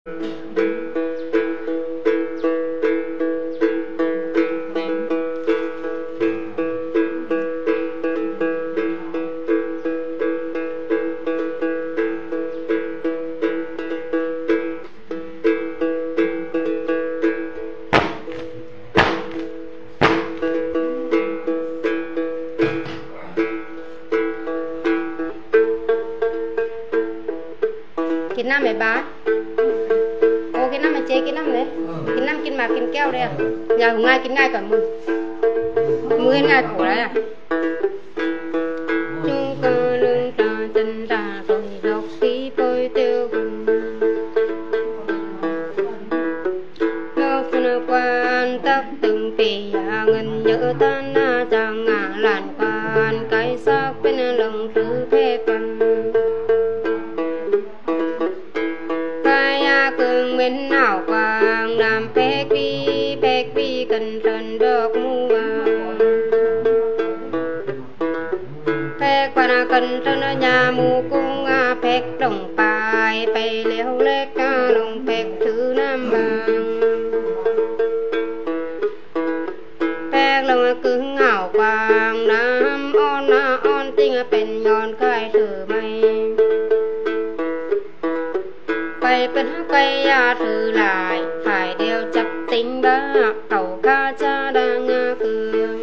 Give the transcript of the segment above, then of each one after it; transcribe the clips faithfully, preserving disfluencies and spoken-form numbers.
กินน้ำไหมบ้าโอ้กินน้ำไหมเจ๊กินน้ำเลยกินน้ำกินหมากกินแก้วเลยอ่ะอย่าหงง่ายกินง่ายก่อนมือมือง่ายขวดเลยอ่ะจุงกะลึงตาจันตาโรยดอกสีโปรยเตียวโลกสนุกวันตักตึงปียาเงินเยอะตาหน้าจางงาหลานปานไก่ซากเป็นลงถือเพปันbên nào quang làm phép vi phép vi cần thần được mua phép quan cần thần nhà mua cung phép đồng bài bay liễu lết đồng phép thứ nam vàng phép lòng cứ ngảo quang nam on on tinhเป็นงอนkhai thử mâyไปเป็นไปยาถือหลายฝ่ายเดียวจับติงบ้าเก่าข้าจะดังเกือง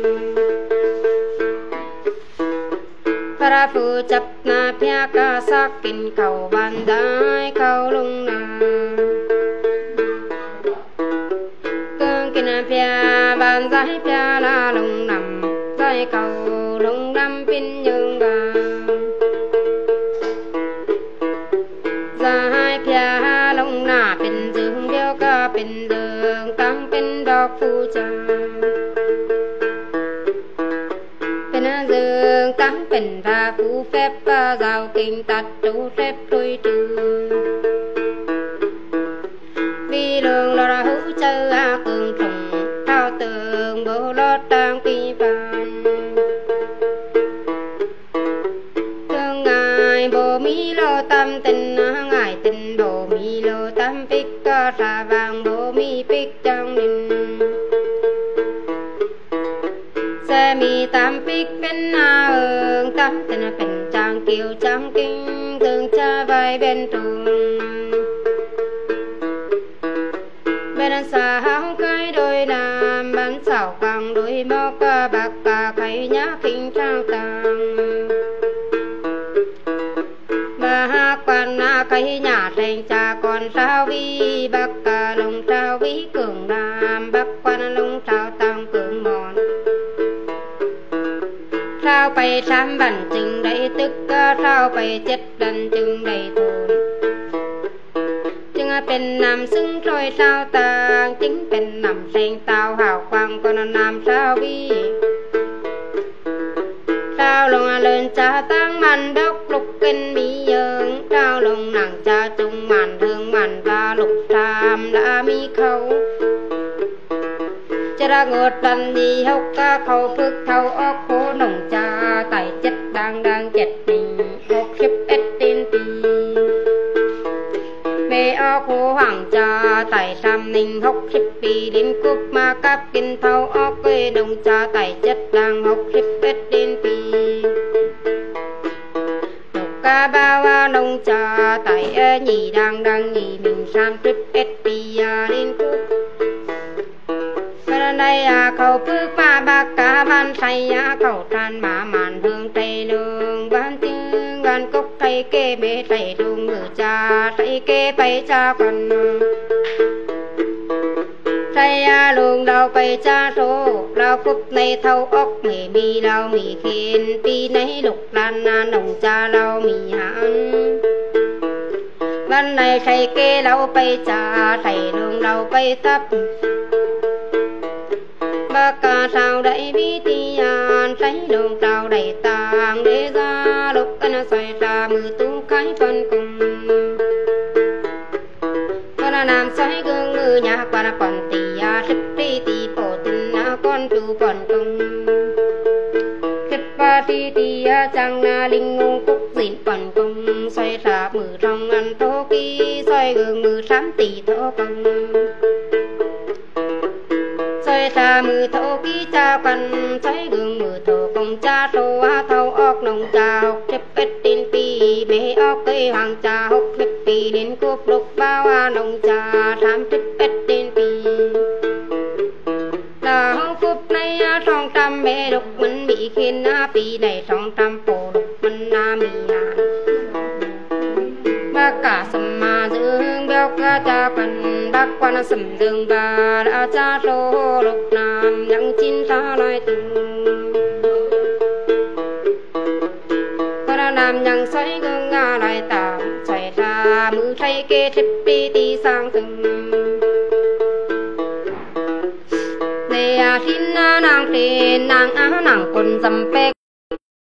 พระผู้จับนาเพียกาสักกินเข่าบันได้เข่าลงนาเกืองกินเพียบันใจเพียลาลงนำใจเข่าลงนำเป็นยังกาเพียลงหน้าเป็นจึงเดียวก็เป็นเดิงตั้งเป็นดอกฟูจาเป็นเดิงตั้งเป็นตาฟูแฟบปะเจ้ากิ่งตัดตูแฟบตุยตือวีเรืองเราหูเจออาเกิงถงเท้าเติงโบลอดตังปีฟันเติงไงโบมีโลตำเต็นไงเต็นโบมีโลตำปิกก็สาบางโบมีปิกจังดินแซมีตำปิกเป็นนาเอิงตำเต็นเป็นจังเกี่ยวจังกิ้งถึงจะไว้เป็นตุงเป็นสาวเคยโดยนามบันสาวกังโดยมอกบักกะไข่ยาคิงช่างตังquan na cây nhà thành cha con sao vi bắc ca lông sao vi cường nam bắc quan lông sao tăng cường mòn sao bay sam bẩn chừng đầy tức sao bay chết đần chừng đầy thôn chừngเป็นนำซึ่งtrôi sao tàng chínhเป็นนำthành tao hào quang con nam sao vi sao lông lên cha tăng man đốc lục kinh mi dương sao lông nàng cha chung màn thương màn và lục tam đã mi khâu cha ra ngột đần đi hốc ca khâu phước thâu ốc khô nồng cha tại chất đang đang chết mình hốc khiếp ít tin tì về ốc khô hoàng cha tại sam ninh hốc khiếp bì đến cúp ma cáp kinh thâu ốc quê đồng cha tại chất đang hốc khiếp ít tin tì ca bao nông cha tại nhì đang đang nhì mình sam trip ét pê lên cúp bên đây khẩu phước ma ba cá ban say khẩu tràn mà màn hương tây lương ban tiếng ban cốc thay kê bê tây đùng ngự cha thay kê bay cha còn say luồng đầu bay cha số lao phúc này thâu ốc mì bi lao mì khiên pi này lục lan nồng cha lao mì hãn ban này thay kê lao bay cha thay luồng đầu bay tấp ba ca sao đẩy bi ti an thấy luồng trào đầy tàng để ra lúc anh xoay ra mưa tung cái phân cùng con nam xoay gương ngư nhà qua còn tì à thích đi tì cổ tình con chú còn công thích ba ti ti chẳng là linh ngô cúc dịn phần công xoay ra mưa trong ăn thô ký xoay gương mưa sám tỷ thô công xoay ra mưa thô ký cha phần xoay gương mưa thô công cha rô á thâu ốc nông cha hốc chếp ít tin pi mẹ ốc cây hoàng cha hốc chếp pi đến cúp lục bao á nông cha thám chếp ít tin pi là hông cúp này trong trăm mẹ đục mình bị khiến pi này trong trăm bộ đục mình mì hàn bác cả sầm mà dương béo ca cha phần bác quan sầm dương bà đã cha rô lục nam những chín xa lại từng con nam nhang xoay gương nga lại tạm xoay ra mưa thay kê trip đi đi sang từng để thiên nàng trên nàng á nàng quân dầm pe